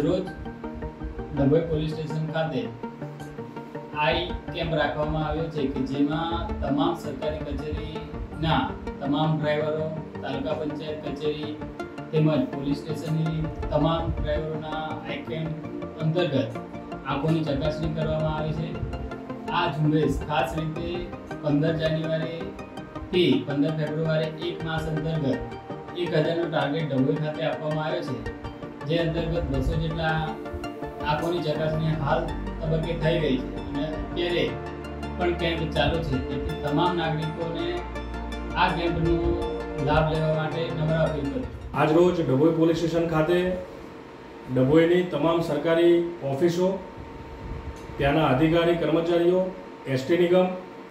આજરોજ Dabhoi police station ખાતે આઈ camp રાખવામાં આવ્યો છે કે જેમાં તમામ સરકારી કચેરીના તમામ ડ્રાઈવરો, તાલુકા પંચાયત કચેરી તેમજ પોલીસ સ્ટેશનની તમામ ડ્રાઈવરોના આઈ કેમ્પ અંતર્ગત આંખોની ચકાસણી કરવામાં આવી છે। આ ઝુંબેશ ખાસ રીતે 15 જાન્યુઆરીથી 15 ફેબ્રુઆરી 1 માસ અંતર્ગત 1000નો ટાર્ગેટ ડભોઈ ખાતે આપવામાં આવ્યો છે, જે અંતર્ગત 200 જેટલા આંખોની ચકાસણી હાલ તબક્કે થઈ ગઈ છે અને અત્યારે પણ કેમ્પ ચાલુ છે। તેથી તમામ નાગરિકોને આ કેમ્પનો લાભ લેવા માટે નમ્ર અપીલ કરું। આજ રોજ ડભોઈ પોલીસ સ્ટેશન ખાતે ડભોઈની તમામ સરકારી ઓફિસો, ત્યાંના અધિકારી કર્મચારીઓ, એસટી નિગમ,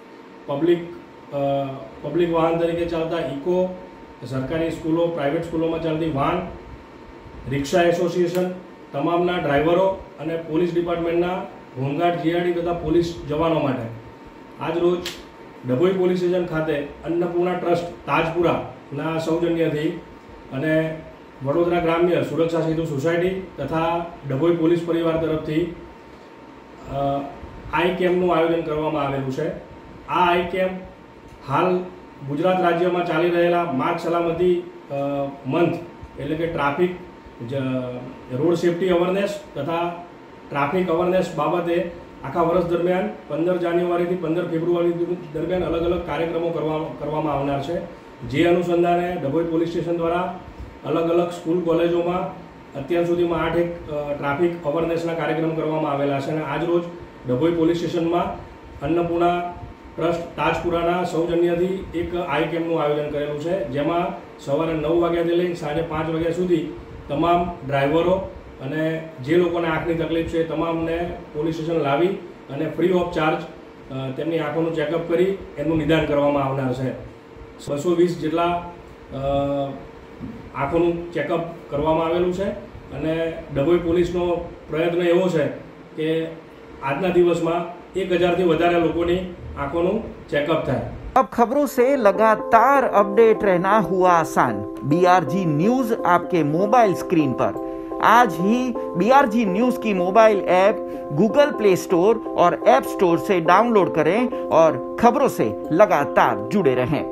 પબ્લિક વાહન તરીકે ચાલતા ઇકો, સરકારી સ્કૂલો, પ્રાઇવેટ સ્કૂલોમાં ચાલતી વાન, રિક્ષા એસોસિએશન, તમામના ડ્રાઈવરો અને પોલીસ ડિપાર્ટમેન્ટના હોમગાર્ડ, જીઆરડી તથા પોલીસ જવાનો માટે આજ રોજ ડભોઈ પોલીસ સ્ટેશન ખાતે અન્નપૂર્ણા ટ્રસ્ટ તાજપુરાના સૌજન્યથી અને વડોદરા ગ્રામ્ય સુરક્ષા સેતુ સોસાયટી તથા ડભોઈ પોલીસ પરિવાર તરફથી આઈ કેમ્પનું આયોજન કરવામાં આવેલું છે। આ આઈ કેમ્પ હાલ ગુજરાત રાજ્યમાં ચાલી રહેલા માર્ગ સલામતી મંથ એટલે કે ટ્રાફિક રોડ સેફ્ટી અવેરનેસ તથા ટ્રાફિક અવેરનેસ બાબતે આખા વર્ષ દરમિયાન 15 જાન્યુઆરીથી 15 ફેબ્રુઆરી દરમિયાન અલગ અલગ કાર્યક્રમો કરવામાં આવનાર છે। જે અનુસંધાને ડભોઈ પોલીસ સ્ટેશન દ્વારા અલગ અલગ સ્કૂલ કોલેજોમાં અત્યાર સુધીમાં 8 ટ્રાફિક અવેરનેસના કાર્યક્રમ કરવામાં આવેલા છે અને આજ રોજ ડભોઈ પોલીસ સ્ટેશનમાં અન્નપૂર્ણા ટ્રસ્ટ તાજપુરાના સૌજન્યથી એક આઈ કેમ્પનું આયોજન કરેલું છે, જેમાં સવારે 9 વાગ્યાથી લઈને સાંજે 5 વાગ્યા સુધી તમામ ડ્રાઈવરો અને જે લોકોને આંખની તકલીફ છે તમામને પોલીસ સ્ટેશન લાવી અને ફ્રી ઓફ ચાર્જ તેમની આંખોનું ચેકઅપ કરી એનું નિદાન કરવામાં આવનાર છે। 220 જેટલા આંખોનું ચેકઅપ કરવામાં આવેલું છે અને ડભોઈ પોલીસનો પ્રયત્ન એવો છે કે આજના દિવસમાં 1000થી વધારે લોકોની आंखों चेकअप था। अब खबरों से लगातार अपडेट रहना हुआ आसान। BRG न्यूज आपके मोबाइल स्क्रीन पर आज ही BRG न्यूज की mobile app Google Play Store और ऐप स्टोर से डाउनलोड करें और खबरों से लगातार जुड़े रहें।